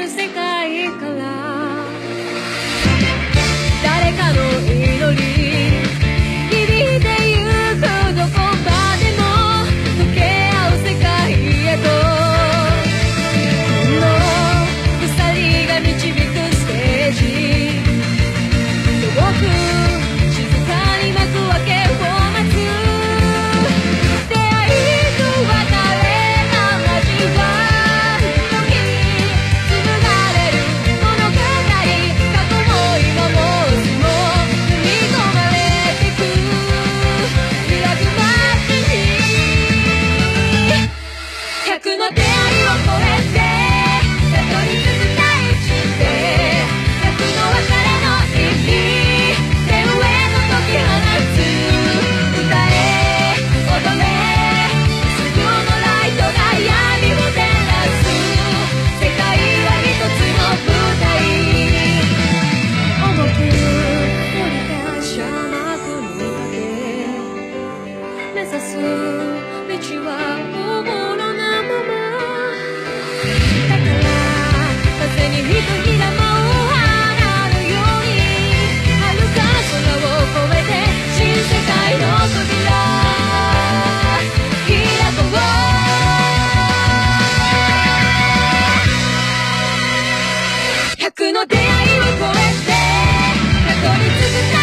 る世界から誰かの祈り響いてゆくどこまでも溶け合う世界へとこの鎖が導くステージ遠く静かに幕開けを待つ出会いと別れが交わる時に紡がれる物語過去も今もいつも踏み込まれてく開く街に100の出会いを超えてたどり着く大地で100の別れの意味手上の解き放つ歌え踊れ救うのライトが闇を照らす世界は一つの舞台重く降りた車幕にかけ目指す道はおぼろなままだから風に一人が舞う花のように遥かな空を越えて新世界の扉開こう100の出会いを超えてたどり着く